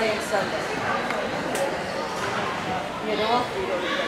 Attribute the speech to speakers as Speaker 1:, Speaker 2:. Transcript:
Speaker 1: Friday and Sunday. Yeah, they're all 3 days.